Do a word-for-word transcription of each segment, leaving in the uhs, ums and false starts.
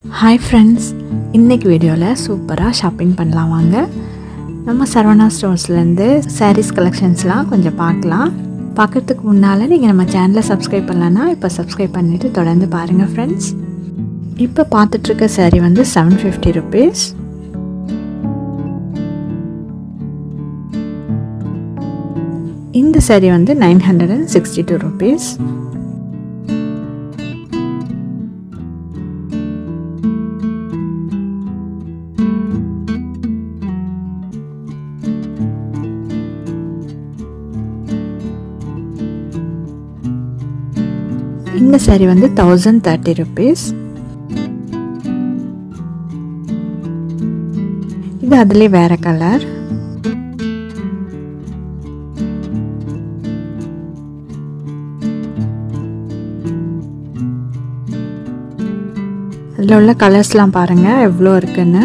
Hi friends, இன்னைக்கு வீடியோல சூப்பரா ஷாப்பிங் பண்ணலாம் வாங்க. நம்ம சரவணா ஸ்டோர்ஸ்ல இருந்து sarees collectionsலாம் கொஞ்சம் பார்க்கலாம். பார்க்கிறதுக்கு முன்னால நீங்க நம்ம சேனலை subscribe பண்ணலனா இப்ப subscribe பண்ணிட்டு தொடர்ந்து பாருங்க friends. இப்ப பார்த்துட்டு இருக்க saree வந்து seven fifty rupees. இந்த saree வந்து nine sixty-two rupees. இந்த saree வந்து one thousand thirty rupees. இது அதிலே வேற கலர். இதுல உள்ள கலர்ஸ்லாம் பாருங்க எவ்வளோ இருக்குன்னு.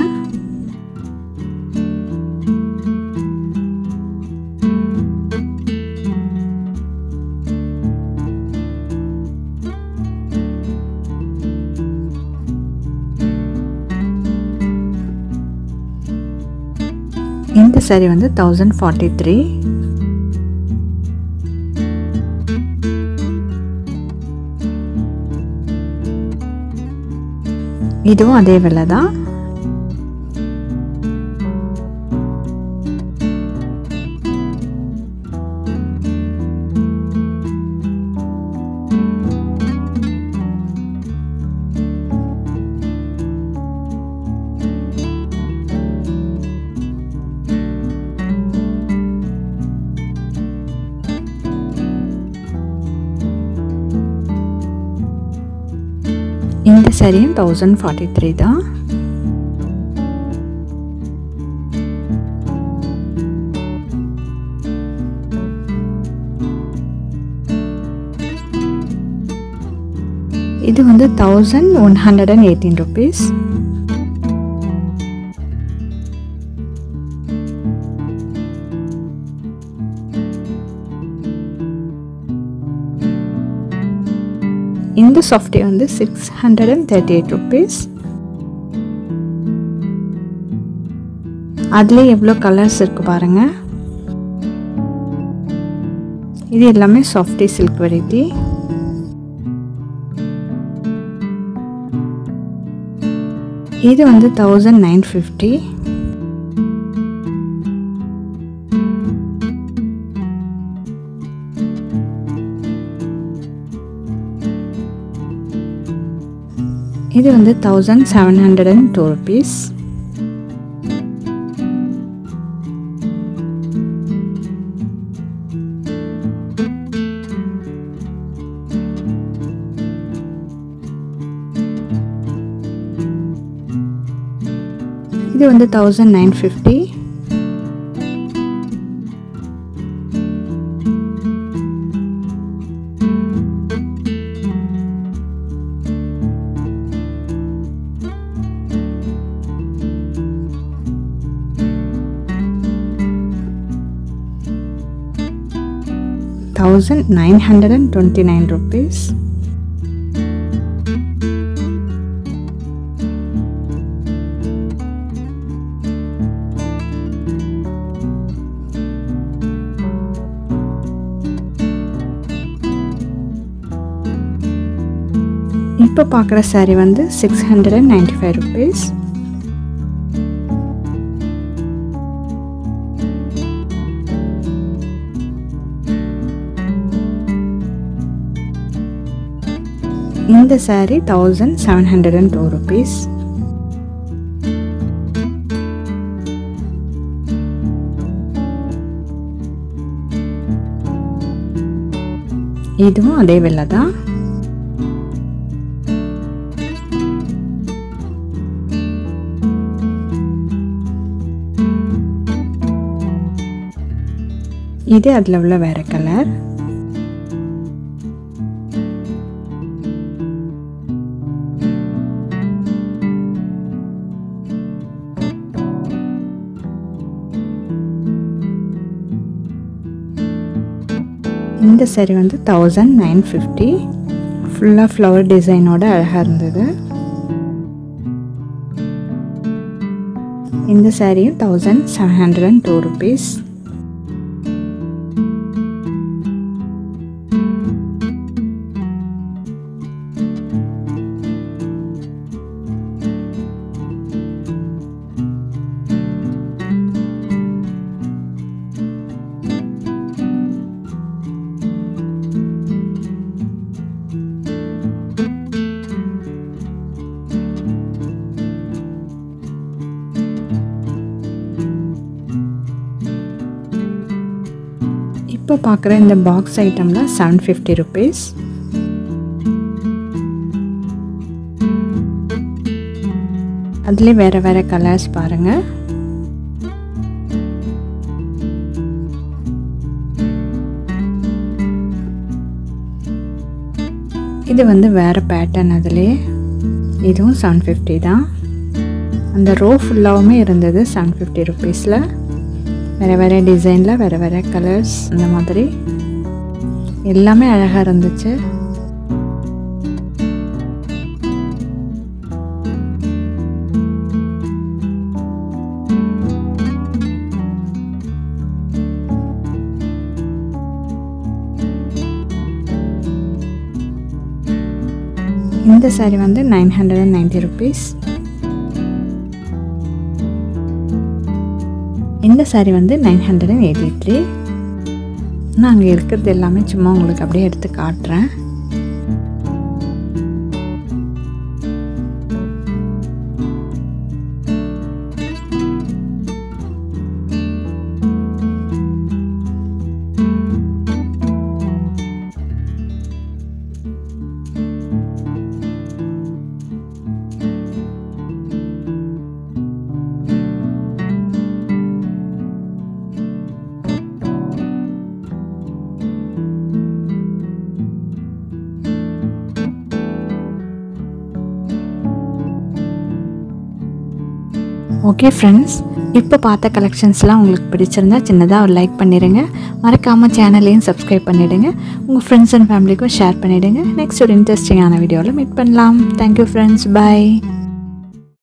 இந்த saree வந்து one thousand forty-three. இதுவும் அதே விலை தான். இந்த saree one thousand forty-three தான். இது வந்து one thousand one hundred eighteen rupees. இந்த softee வந்து six hundred thirty-eight rupees. அதுல எவ்வளவு கலர்ஸ் இருக்கு பாருங்க. இது எல்லாமே softee silk variety. இது வந்து one thousand nine fifty. இது வந்து one thousand seven hundred two rupees. இது வந்து one thousand nine fifty. one thousand nine hundred twenty-nine rupees. இப்போ பார்க்குற saree வந்து six hundred ninety-five rupees. இந்த saree one thousand seven hundred two rupees. இதுவும் அதே விலை தான். இது அதுல உள்ள வேற கலர். இந்த saree வந்து one thousand nine fifty. ஃபுல்லா ஃப்ளவர் டிசைனோட அழகா இருந்தது. இந்த சாரியும் thousand seven hundred and two rupees. இப்போ பார்க்குற இந்த பாக்ஸ் ஐட்டம்லாம் செவன் ஃபிஃப்டி ருபீஸ். அதுலேயே வேறு வேறு கலர்ஸ் பாருங்கள். இது வந்து வேறு பேட்டர்ன். அதுலேயே இதுவும் செவன் ஃபிஃப்டி தான். அந்த ரோ ஃபுல்லாகவுமே இருந்தது செவன் ஃபிஃப்டி ருபீஸில். வேறு வேறு டிசைனில் வேறு வேறு கலர்ஸ் இந்த மாதிரி எல்லாமே அழகாக இருந்துச்சு. இந்த சாரி வந்து nine hundred and ninety rupees. இந்த சாரி வந்து nine hundred and eighty three. நான் அங்கே இருக்கிறது எல்லாமே சும்மா உங்களுக்கு அப்படியே எடுத்து காட்டுறேன். ஓகே ஃப்ரெண்ட்ஸ், இப்போ பார்த்த கலெக்ஷன்ஸ்லாம் உங்களுக்கு பிடிச்சிருந்தா சின்னதாக ஒரு லைக் பண்ணிடுங்க. மறக்காமல் சேனலையும் சப்ஸ்கிரைப் பண்ணிவிடுங்க. உங்கள் ஃப்ரெண்ட்ஸ் அண்ட் ஃபேமிலிக்கும் ஷேர் பண்ணிவிடுங்க. நெக்ஸ்ட் ஒரு இன்ட்ரெஸ்டிங்கான வீடியோவில் மீட் பண்ணலாம். தேங்க்யூ ஃப்ரெண்ட்ஸ், பாய்.